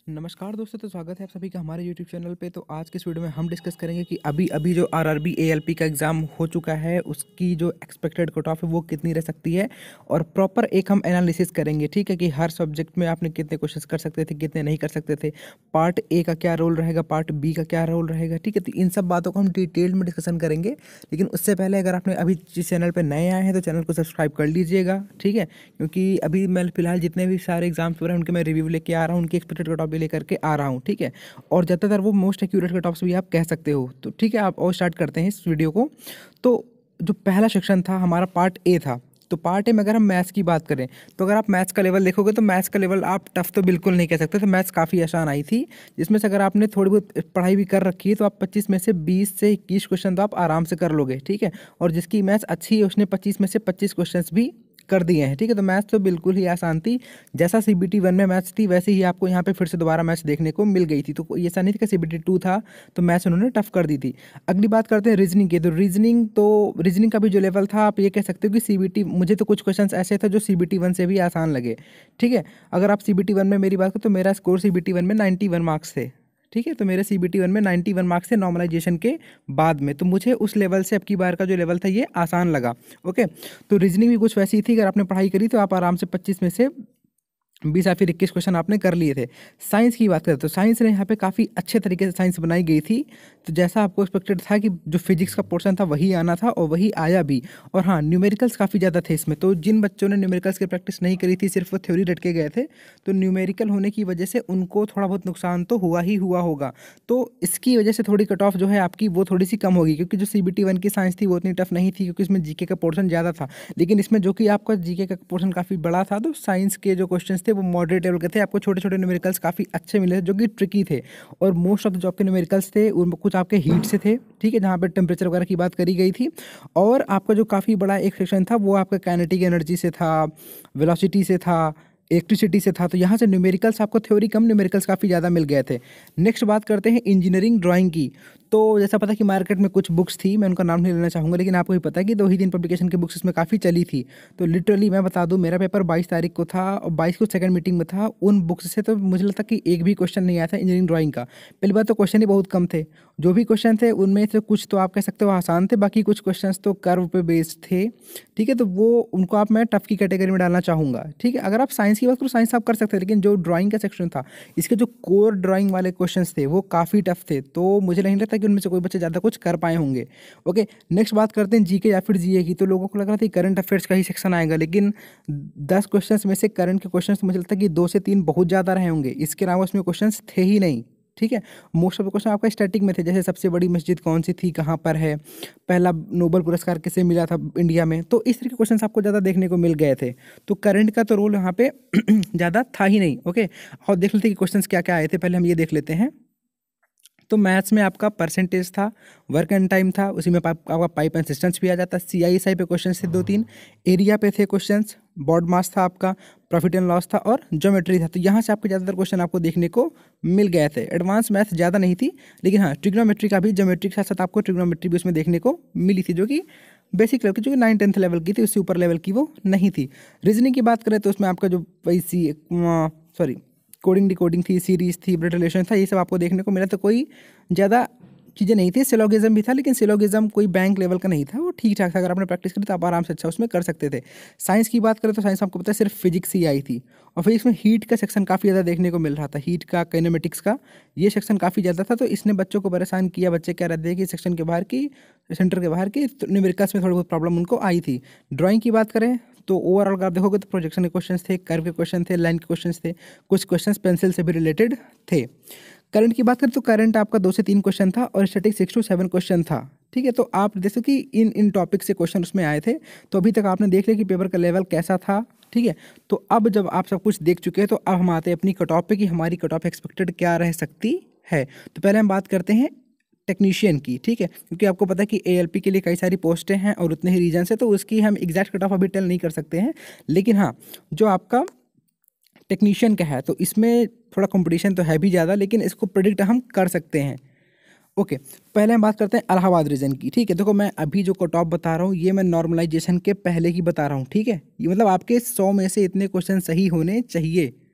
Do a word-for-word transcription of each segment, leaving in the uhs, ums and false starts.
नमस्कार दोस्तों, तो स्वागत है आप सभी का हमारे यूट्यूब चैनल पे। तो आज के इस वीडियो में हम डिस्कस करेंगे कि अभी अभी जो आरआरबी एएलपी का एग्ज़ाम हो चुका है उसकी जो एक्सपेक्टेड कट ऑफ है वो कितनी रह सकती है, और प्रॉपर एक हम एनालिसिस करेंगे। ठीक है, कि हर सब्जेक्ट में आपने कितने क्वेश्चन कर सकते थे, कितने नहीं कर सकते थे, पार्ट ए का क्या रोल रहेगा, पार्ट बी का क्या रोल रहेगा। ठीक है, तो इन सब बातों को हम डिटेल में डिस्कशन करेंगे। लेकिन उससे पहले अगर आपने अभी जिस चैनल पर नए आए हैं तो चैनल को सब्सक्राइब कर लीजिएगा। ठीक है, क्योंकि अभी मैं फिलहाल जितने भी सारे एग्जाम्स हो रहे हैं उनके मैं रिव्यू लेके आ रहा हूँ, उनकी एक्सपेक्टेड कट ऑफ भी लेकर के आ रहा हूँ। ठीक है, और ज़्यादातर वो मोस्ट एक्यूरेट कट ऑफ्स भी आप कह सकते हो। तो ठीक है, आप और स्टार्ट करते हैं इस वीडियो को। तो जो पहला सेक्शन था हमारा पार्ट ए था। तो पार्ट ए में अगर हम मैथ्स की बात करें तो अगर आप मैथ्स का लेवल देखोगे तो मैथ्स का लेवल आप टफ तो बिल्कुल नहीं कह सकते। तो मैथ्स काफ़ी आसान आई थी, जिसमें से अगर आपने थोड़ी बहुत पढ़ाई भी कर रखी है तो आप पच्चीस में से बीस से इक्कीस क्वेश्चन तो आप आराम से कर लोगे। ठीक है, और जिसकी मैथ्स अच्छी है उसने पच्चीस में से पच्चीस क्वेश्चन भी कर दिए हैं। ठीक है, तो मैथ्स तो बिल्कुल ही आसान थी। जैसा सीबीटी वन में मैथ्स थी वैसे ही आपको यहाँ पे फिर से दोबारा मैथ्स देखने को मिल गई थी। तो ये ऐसा नहीं था कि सीबीटी टू था तो मैथ्स उन्होंने टफ कर दी थी। अगली बात करते हैं रीजनिंग की। तो रीजनिंग तो रीजनिंग का भी जो लेवल था आप ये कह सकते हो कि सीबीटी, मुझे तो कुछ क्वेश्चन ऐसे थे जो सीबीटी वन से भी आसान लगे। ठीक है, अगर आप सीबीटी वन में मेरी बात करो तो मेरा स्कोर सीबीटी वन में नाइन्टी वन मार्क्स थे। ठीक है, तो मेरे सीबीटी वन में नाइन्टी वन मार्क्स थे नॉर्मलाइजेशन के बाद में। तो मुझे उस लेवल से अब की बार का जो लेवल था ये आसान लगा। ओके, तो रीजनिंग भी कुछ वैसी थी, अगर आपने पढ़ाई करी तो आप आराम से पच्चीस में से बीस या फिर इक्कीस क्वेश्चन आपने कर लिए थे। साइंस की बात करें तो साइंस ने यहाँ पे काफ़ी अच्छे तरीके से साइंस बनाई गई थी। तो जैसा आपको एक्सपेक्टेड था कि जो फिजिक्स का पोर्शन था वही आना था और वही आया भी। और हाँ, न्यूमेरिकल्स काफ़ी ज़्यादा थे इसमें। तो जिन बच्चों ने न्यूमेरिकल्स की प्रैक्टिस नहीं करी थी, सिर्फ वो थ्योरी रट के गए थे, तो न्यूमेरिकल होने की वजह से उनको थोड़ा बहुत नुकसान तो हुआ ही हुआ होगा। तो इसकी वजह से थोड़ी कट ऑफ जो है आपकी वो थोड़ी सी कम होगी, क्योंकि जो सी बी टी वन की साइंस थी वो उतनी टफ नहीं थी, क्योंकि इसमें जीके का पोर्शन ज़्यादा था। लेकिन इसमें जो कि आपका जीके का पोर्शन काफ़ी बड़ा था, तो साइंस के जो क्वेश्चन थे वो मॉडरेट लेवल के थे। आपको छोटे छोटे न्यूमेरिकल्स काफ़ी अच्छे मिले जो कि ट्रिकी थे, और मोस्ट ऑफ जो आपके न्यूमेरिकल्स थे उन कुछ आपके हीट से थे। ठीक है, जहाँ पे टेम्परेचर वगैरह की बात करी गई थी। और आपका जो काफ़ी बड़ा एक सेक्शन था वो आपका काइनेटिक एनर्जी से था, वेलोसिटी से था, इलेक्ट्रिसिटी से था। तो यहाँ से न्यूमेरिकल्स आपको थ्योरी कम, न्यूमेरिकल्स काफ़ी ज़्यादा मिल गए थे। नेक्स्ट बात करते हैं इंजीनियरिंग ड्राइंग की। तो जैसा पता कि मार्केट में कुछ बुक्स थी, मैं उनका नाम नहीं लेना चाहूँगा, लेकिन आपको भी पता है कि दो ही दिन पब्लिकेशन की बुक्स इसमें काफ़ी चली थी। तो लिटरली मैं बता दूं, मेरा पेपर बाईस तारीख को था और बाईस को सेकंड मीटिंग में था। उन बुक्स से तो मुझे लगता कि एक भी क्वेश्चन नहीं आया था इंजीनियरिंग ड्राइंग का। पहली बात तो क्वेश्चन ही बहुत कम थे। जो भी क्वेश्चन थे उनमें से कुछ तो आप कह सकते हो आसान थे, बाकी कुछ क्वेश्चन तो कर्व पे बेस्ड थे। ठीक है, तो वो उनको आप मैं टफ की कैटेगरी में डालना चाहूँगा। ठीक है, अगर आप साइंस की बात करो साइंस आप कर सकते थे, लेकिन जो ड्राइंग का सेक्शन था इसके जो कोर ड्राइंग वाले क्वेश्चन थे वो काफ़ी टफ थे। तो मुझे नहीं लगता कि उनमें से कोई बच्चे ज़्यादा कुछ कर पाए होंगे। ओके, नेक्स्ट बात करते हैं जीके या फिर जीए की। तो लोगों को लग रहा था करंट अफेयर्स का ही सेक्शन आएगा, लेकिन दस क्वेश्चंस में से करंट के क्वेश्चंस मुझे लगता है कि दो से तीन बहुत ज़्यादा रहे होंगे, इसके अलावा उसमें क्वेश्चंस थे ही नहीं। ठीक है, मोस्ट ऑफ द क्वेश्चन आपका स्टैटिक में थे, जैसे सबसे बड़ी मस्जिद कौन सी थी, कहाँ पर है, पहला नोबेल पुरस्कार किसे मिला था इंडिया में। तो इस तरह के क्वेश्चंस आपको ज़्यादा देखने को मिल गए थे। तो करंट का तो रोल यहाँ पे ज़्यादा था ही नहीं। ओके, और देख लेते हैं कि क्वेश्चंस क्या क्या आए थे। पहले हम ये देख लेते हैं। तो मैथ्स में आपका परसेंटेज था, वर्क एंड टाइम था, उसी में आपका पाइप एंड सिस्टम्स भी आ जाता है। सी आई एस आई पे क्वेश्चन थे दो तीन, एरिया पे थे क्वेश्चंस, बॉड मास था आपका, प्रॉफिट एंड लॉस था, और ज्योमेट्री था। तो यहाँ से आपको ज़्यादातर क्वेश्चन आपको देखने को मिल गए थे। एडवांस मैथ्स ज़्यादा नहीं थी, लेकिन हाँ ट्रिग्नोमेट्री का भी, ज्योमेट्री के साथ साथ आपको ट्रिग्नोमेट्री भी उसमें देखने को मिली थी, जो कि बेसिक लेवल की, जो कि नाइन टेंथ लेवल की थी, उससे ऊपर लेवल की वो नहीं थी। रीजनिंग की बात करें तो उसमें आपका जो वही सी सॉरी कोडिंग डिकोडिंग थी, सीरीज थी, ब्लड रिलेशन था, ये सब आपको देखने को मिला। तो कोई ज़्यादा चीज़ें नहीं थी। सिलोगिज्म भी था, लेकिन सिलोगिज्म कोई बैंक लेवल का नहीं था, वो ठीक ठाक था। अगर आपने प्रैक्टिस करी तो आप आराम से अच्छा उसमें कर सकते थे। साइंस की बात करें तो साइंस आपको पता है सिर्फ फिजिक्स ही आई थी, और फिजिक्स में हीट का सेक्शन काफ़ी ज़्यादा देखने को मिल रहा था, हीट का, काइनेमेटिक्स का, ये सेक्शन काफ़ी ज़्यादा था। तो इसने बच्चों को परेशान किया। बच्चे क्या रहते हैं कि सेक्शन के बाहर की, सेंटर के बाहर की, तो न्यूमेरिकल्स में थोड़ी बहुत प्रॉब्लम उनको आई थी। ड्राइंग की बात करें तो ओवरऑल अगर आप देखोगे तो प्रोजेक्शन के क्वेश्चंस थे, कर्व के क्वेश्चन थे, लाइन के क्वेश्चंस थे, कुछ क्वेश्चंस पेंसिल से भी रिलेटेड थे। करंट की बात करें तो करंट आपका दो से तीन क्वेश्चन था, और static six to seven question था। ठीक है, तो आप जैसे कि इन इन टॉपिक से क्वेश्चन उसमें आए थे। तो अभी तक आपने देख लिया कि पेपर का लेवल कैसा था। ठीक है, तो अब जब आप सब कुछ देख चुके हैं तो अब हम आते हैं अपनी कट ऑफ पे कि हमारी कट ऑफ एक्सपेक्टेड क्या रह सकती है। तो पहले हम बात करते हैं टेक्नीशियन की। ठीक है, क्योंकि आपको पता है कि एएलपी के लिए कई सारी पोस्टें हैं और उतने ही रीजन है, तो उसकी हम एग्जैक्ट कट ऑफ अभी टेल नहीं कर सकते हैं। लेकिन हाँ, जो आपका टेक्नीशियन का है तो इसमें थोड़ा कंपटीशन तो है भी ज़्यादा, लेकिन इसको प्रेडिक्ट हम कर सकते हैं। ओके, पहले हम बात करते हैं इलाहाबाद रीजन की। ठीक है, देखो मैं अभी जो कट ऑफ बता रहा हूँ ये मैं नॉर्मलाइजेशन के पहले की बता रहा हूँ। ठीक है, ये मतलब आपके सौ में से इतने क्वेश्चन सही होने चाहिए,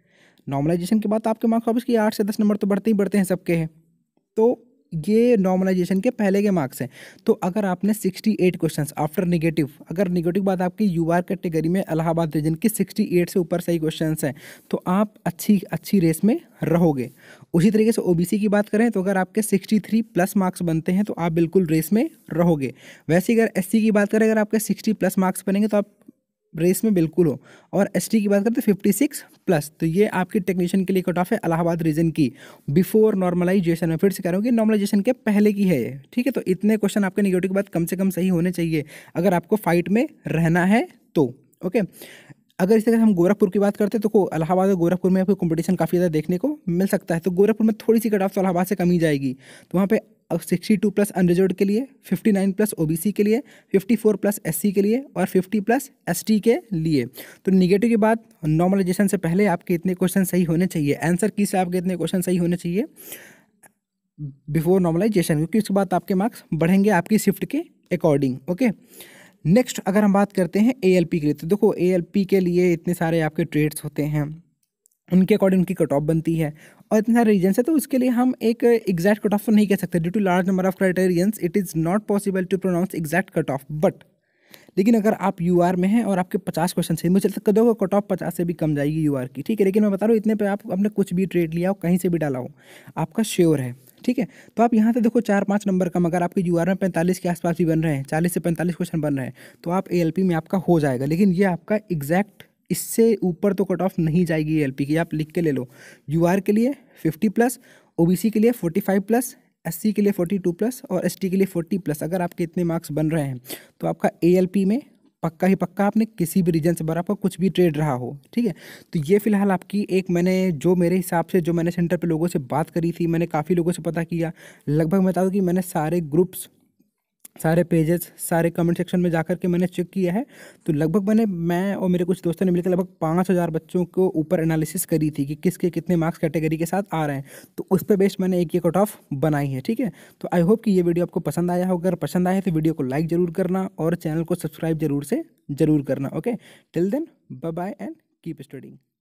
नॉर्मलाइजेशन के बाद आपके मार्क्स ऑब्वियसली आठ से दस नंबर तो बढ़ते ही बढ़ते हैं, सबके हैं। तो ये नॉर्मलाइजेशन के पहले के मार्क्स हैं। तो अगर आपने अड़सठ क्वेश्चंस आफ्टर नेगेटिव, अगर नेगेटिव बाद आपकी यूआर कैटेगरी में इलाहाबाद रीजन के अड़सठ से ऊपर सही क्वेश्चंस हैं तो आप अच्छी अच्छी रेस में रहोगे। उसी तरीके से ओबीसी की बात करें तो अगर आपके तिरसठ प्लस मार्क्स बनते हैं तो आप बिल्कुल रेस में रहोगे। वैसे अगर एससी की बात करें, अगर आपके साठ प्लस मार्क्स बनेंगे तो आप रेस में बिल्कुल हो। और एसटी की बात करते हैं छप्पन प्लस, तो ये आपकी टेक्नीशियन के लिए कट ऑफ है इलाहाबाद रीजन की बिफोर नॉर्मलाइजेशन। में फिर से कह रहा हूँ कि नॉर्मलाइजेशन के पहले की है ये, ठीक है। तो इतने क्वेश्चन आपके नेगेटिव के बाद कम से कम सही होने चाहिए अगर आपको फाइट में रहना है तो, ओके। अगर इस तरह से हम गोरखपुर की बात करते हैं तो इलाहाबाद और गोरखपुर में आपको कंपटीशन काफ़ी ज़्यादा देखने को मिल सकता है। तो गोरखपुर में थोड़ी सी कट ऑफ तो इलाहाबाद से कम ही जाएगी, तो वहाँ पे बासठ प्लस अनरिजर्व्ड के लिए, उनसठ प्लस ओबीसी के लिए, चौवन प्लस एससी के लिए और पचास प्लस एसटी के लिए। तो निगेटिव के बाद नॉर्मलाइजेशन से पहले आपके इतने क्वेश्चन सही होने चाहिए, आंसर की से आपके इतने क्वेश्चन सही होने चाहिए बिफोर नॉर्मलाइजेशन, क्योंकि उसके बाद आपके मार्क्स बढ़ेंगे आपकी शिफ्ट के अकॉर्डिंग, ओके। नेक्स्ट अगर हम बात करते हैं एएलपी के लिए, तो देखो एएलपी के लिए इतने सारे आपके ट्रेड्स होते हैं, उनके अकॉर्डिंग उनकी कट ऑफ बनती है और इतने सारे रीजन्स है, तो उसके लिए हम एक एग्जैक्ट कट ऑफ तो नहीं कह सकते। Due to large number of criterions it is not possible to pronounce exact cut off. But लेकिन अगर आप यूआर में हैं और आपके पचास क्वेश्चन से, मुझे लगता है कट ऑफ पचास से भी कम जाएगी यूआर की, ठीक है। लेकिन मैं बता रहा हूँ इतने पे आप अपने कुछ भी ट्रेड लिया हो, कहीं से भी डाला हो, आपका श्योर है, ठीक है। तो आप यहाँ से देखो चार पाँच नंबर कम, अगर आपके यूआर में पैंतालीस के आसपास भी बन रहे हैं, चालीस से पैंतालीस क्वेश्चन बन रहे हैं, तो आप एएलपी में आपका हो जाएगा। लेकिन ये आपका एग्जैक्ट, इससे ऊपर तो कट ऑफ नहीं जाएगी एएलपी की। आप लिख के ले लो, यूआर के लिए पचास प्लस, ओबीसी के लिए पैंतालीस प्लस, एससी के लिए बयालीस प्लस और एसटी के लिए चालीस प्लस। अगर आपके इतने मार्क्स बन रहे हैं तो आपका एएलपी में पक्का ही पक्का आपने किसी भी रीजन से भरा, आपका कुछ भी ट्रेड रहा हो, ठीक है। तो ये फिलहाल आपकी एक, मैंने जो मेरे हिसाब से जो मैंने सेंटर पे लोगों से बात करी थी, मैंने काफ़ी लोगों से पता किया, लगभग मैं बता दूँ कि मैंने सारे ग्रुप्स, सारे पेजेस, सारे कमेंट सेक्शन में जाकर के मैंने चेक किया है, तो लगभग मैंने मैं और मेरे कुछ दोस्तों ने मिलकर लगभग पाँच हज़ार बच्चों को ऊपर एनालिसिस करी थी कि किसके कितने मार्क्स कैटेगरी के साथ आ रहे हैं। तो उस पर बेस्ड मैंने एक ये कट ऑफ बनाई है, ठीक है। तो आई होप कि ये वीडियो आपको पसंद आया हो। अगर पसंद आया तो वीडियो को लाइक ज़रूर करना और चैनल को सब्सक्राइब जरूर से ज़रूर करना, okay. Till then bye bye and keep studying.